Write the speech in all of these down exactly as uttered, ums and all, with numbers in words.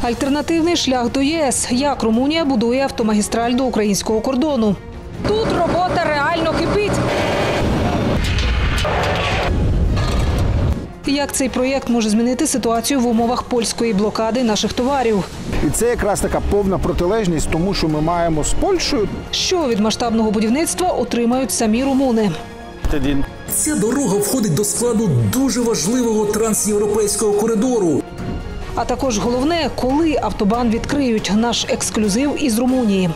Альтернативний шлях до ЄС. Як Румунія будує автомагістраль до українського кордону. Тут робота реально кипить. Як цей проєкт може змінити ситуацію в умовах польської блокади наших товарів? І це якраз така повна протилежність тому, що ми маємо з Польщею. Що від масштабного будівництва отримають самі румуни? Ця дорога входить до складу дуже важливого трансєвропейського коридору. А також головне, коли автобан відкриють, наш ексклюзив із Румунії.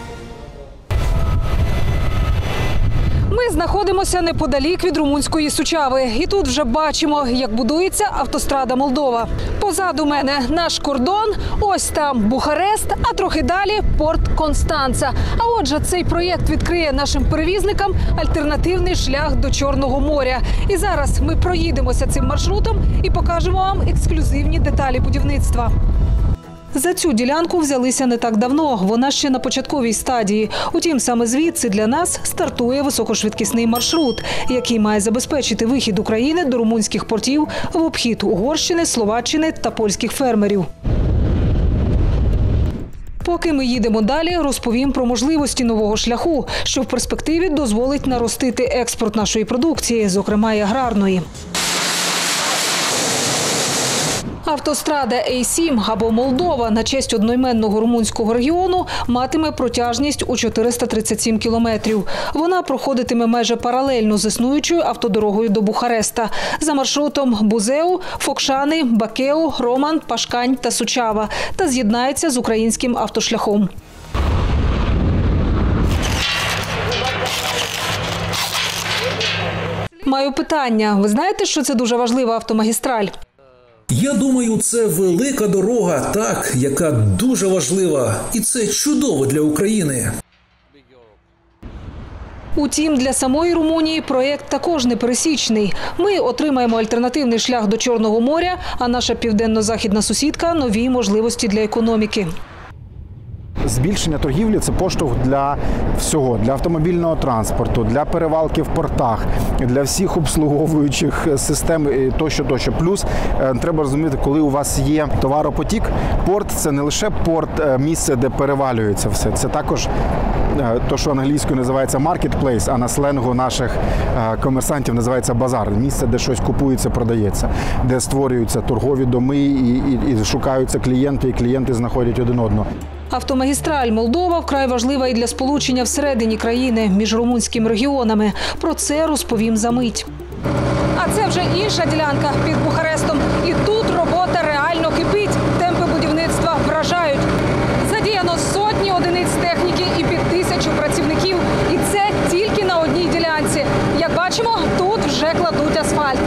Ми знаходимося неподалік від румунської Сучави. І тут вже бачимо, як будується автострада Молдова. Позаду мене наш кордон, ось там Бухарест, а трохи далі порт Констанца. А отже, цей проєкт відкриє нашим перевізникам альтернативний шлях до Чорного моря. І зараз ми проїдемося цим маршрутом і покажемо вам ексклюзивні деталі будівництва. За цю ділянку взялися не так давно, вона ще на початковій стадії. Утім, саме звідси для нас стартує високошвидкісний маршрут, який має забезпечити вихід України до румунських портів в обхід Угорщини, Словаччини та польських фермерів. Поки ми їдемо далі, розповім про можливості нового шляху, що в перспективі дозволить наростити експорт нашої продукції, зокрема і аграрної. Автострада Ей сім або Молдова на честь одноіменного румунського регіону матиме протяжність у чотириста тридцять сім кілометрів. Вона проходитиме майже паралельно з існуючою автодорогою до Бухареста за маршрутом Бузеу, Фокшани, Бакеу, Роман, Пашкань та Сучава та з'єднається з українським автошляхом. Маю питання. Ви знаєте, що це дуже важлива автомагістраль? Я думаю, це велика дорога, так, яка дуже важлива. І це чудово для України. Утім, для самої Румунії проєкт також непересічний. Ми отримаємо альтернативний шлях до Чорного моря, а наша південно-західна сусідка – нові можливості для економіки. Збільшення торгівлі – це поштовх для всього, для автомобільного транспорту, для перевалки в портах, для всіх обслуговуючих систем тощо, тощо. Плюс треба розуміти, коли у вас є товаропотік, порт – це не лише порт, місце, де перевалюється все. Це також те, що англійською називається marketplace, а на сленгу наших комерсантів називається базар. Місце, де щось купується, продається, де створюються торгові доми і, і, і шукаються клієнти, і клієнти знаходять один одного. Автомагістраль Молдова вкрай важлива і для сполучення всередині країни між румунськими регіонами. Про це розповім за мить. А це вже інша ділянка під Бухарестом. І тут робота реально кипить. Темпи будівництва вражають. Задіяно сотні одиниць техніки і під тисячу працівників. І це тільки на одній ділянці. Як бачимо, тут вже кладуть асфальт.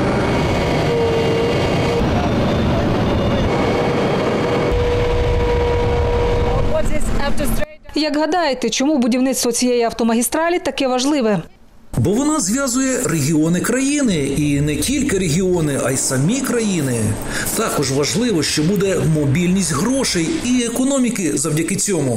Як гадаєте, чому будівництво цієї автомагістралі таке важливе? Бо вона зв'язує регіони країни. І не тільки регіони, а й самі країни. Також важливо, що буде мобільність грошей і економіки завдяки цьому.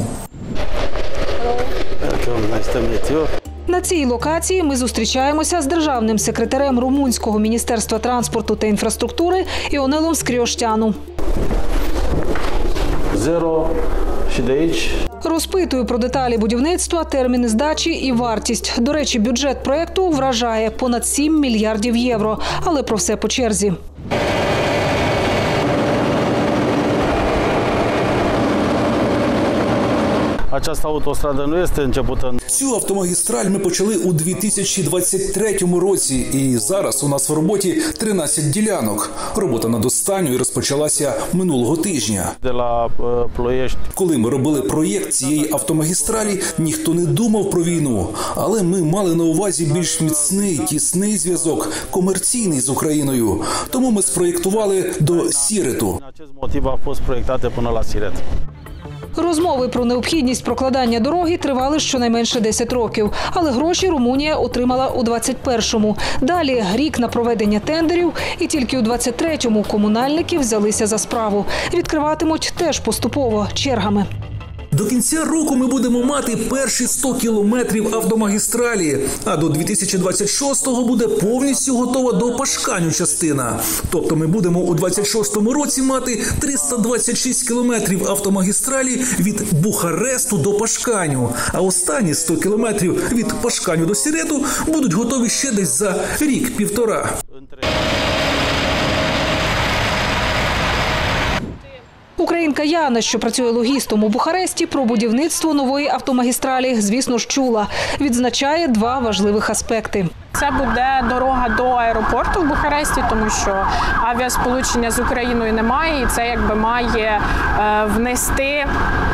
На цій локації ми зустрічаємося з державним секретарем Румунського міністерства транспорту та інфраструктури Іонелом Скріощану. Zero și de aici. Розпитую про деталі будівництва, терміни здачі і вартість. До речі, бюджет проєкту вражає – понад сім мільярдів євро. Але про все по черзі. Această autostradă nu este începută în... Цю автомагістраль ми почали у дві тисячі двадцять третьому році, і зараз у нас в роботі тринадцять ділянок. Робота над останньою розпочалася минулого тижня. De la uh, Ploiești. Коли ми робили проєкт цієї автомагістралі, ніхто не думав про війну, але ми мали на увазі більш міцний, тісний зв'язок, комерційний з Україною. Тому ми спроєктували до Сірету. Din acest motiv a fost proiectate până la Siret. Розмови про необхідність прокладання дороги тривали щонайменше десять років. Але гроші Румунія отримала у двадцять першому. Далі рік на проведення тендерів, і тільки у двадцять третьому комунальники взялися за справу. Відкриватимуть теж поступово, чергами. До кінця року ми будемо мати перші сто кілометрів автомагістралі, а до дві тисячі двадцять шостого буде повністю готова до Пашканю частина. Тобто ми будемо у двадцять шостому році мати триста двадцять шість кілометрів автомагістралі від Бухаресту до Пашканю, а останні сто кілометрів від Пашканю до Сірету будуть готові ще десь за рік-півтора. Українка Яна, що працює логістом у Бухаресті, про будівництво нової автомагістралі, звісно ж, чула. Відзначає два важливих аспекти. Це буде дорога до аеропорту в Бухаресті, тому що авіасполучення з Україною немає, і це якби має е, внести, е,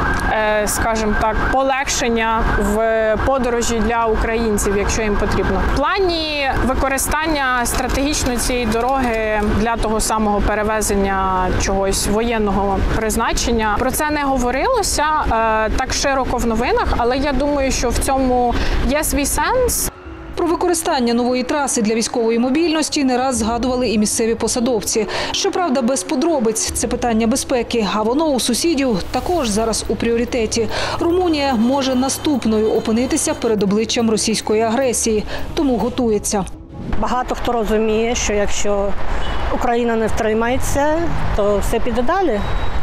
скажімо так, полегшення в подорожі для українців, якщо їм потрібно. В плані використання стратегічно цієї дороги для того самого перевезення чогось воєнного призначення. Про це не говорилося е, так широко в новинах, але я думаю, що в цьому є свій сенс. Про використання нової траси для військової мобільності не раз згадували і місцеві посадовці. Щоправда, без подробиць – це питання безпеки, а воно у сусідів також зараз у пріоритеті. Румунія може наступною опинитися перед обличчям російської агресії, тому готується. Багато хто розуміє, що якщо Україна не втримається, то все піде далі.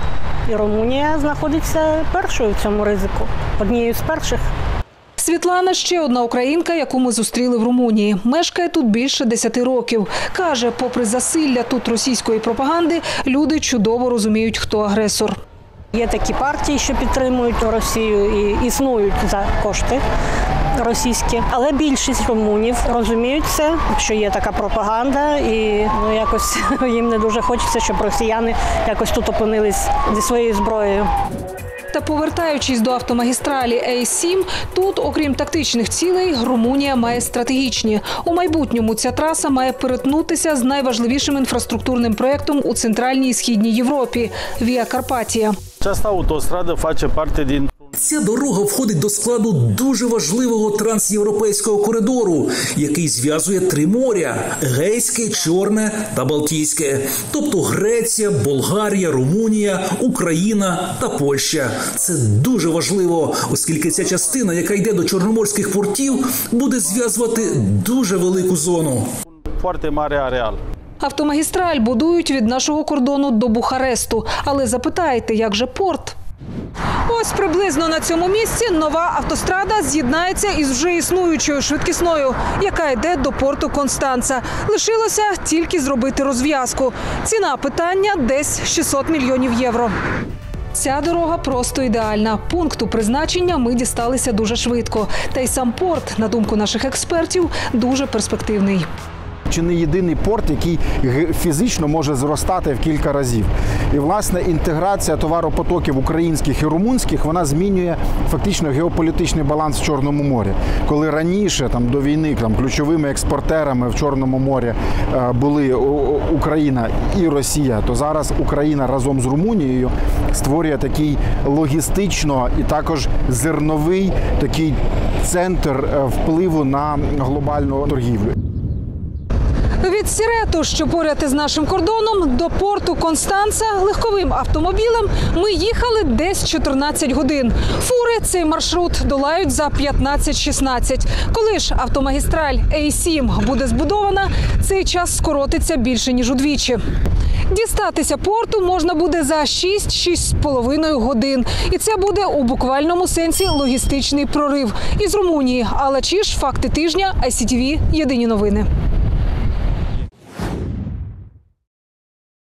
І Румунія знаходиться першою в цьому ризику, однією з перших. Світлана – ще одна українка, яку ми зустріли в Румунії. Мешкає тут більше десяти років. Каже, попри засилля тут російської пропаганди, люди чудово розуміють, хто агресор. Є такі партії, що підтримують Росію і існують за кошти російські. Але більшість румунів розуміють це, що є така пропаганда, і ну, якось їм не дуже хочеться, щоб росіяни якось тут опинились зі своєю зброєю. Та повертаючись до автомагістралі Е сім, тут, окрім тактичних цілей, Румунія має стратегічні. У майбутньому ця траса має перетнутися з найважливішим інфраструктурним проєктом у Центральній і Східній Європі – Віа Карпатія. Această autostradă face parte din Ця дорога входить до складу дуже важливого трансєвропейського коридору, який зв'язує три моря – Егейське, Чорне та Балтійське. Тобто Греція, Болгарія, Румунія, Україна та Польща. Це дуже важливо, оскільки ця частина, яка йде до чорноморських портів, буде зв'язувати дуже велику зону. foarte mare areal. Автомагістраль будують від нашого кордону до Бухаресту. Але запитайте, як же порт? Ось приблизно на цьому місці нова автострада з'єднається із вже існуючою швидкісною, яка йде до порту Констанца. Лишилося тільки зробити розв'язку. Ціна питання – десь шістсот мільйонів євро. Ця дорога просто ідеальна. Пункту призначення ми дісталися дуже швидко. Та й сам порт, на думку наших експертів, дуже перспективний. Чи не єдиний порт, який фізично може зростати в кілька разів. І, власне, інтеграція товаропотоків українських і румунських, вона змінює фактично геополітичний баланс в Чорному морі. Коли раніше, там, до війни, там, ключовими експортерами в Чорному морі е, були Україна і Росія, то зараз Україна разом з Румунією створює такий логістично і також зерновий такий центр впливу на глобальну торгівлю. Від Сірету, що поряд із нашим кордоном, до порту Констанца легковим автомобілем ми їхали десь чотирнадцять годин. Фури цей маршрут долають за п'ятнадцять-шістнадцять. Коли ж автомагістраль Е сім буде збудована, цей час скоротиться більше, ніж удвічі. Дістатися порту можна буде за шість-шість з половиною годин. І це буде у буквальному сенсі логістичний прорив із Румунії. Алла Чіш, факти тижня, Ай Сі Ті Ві, єдині новини.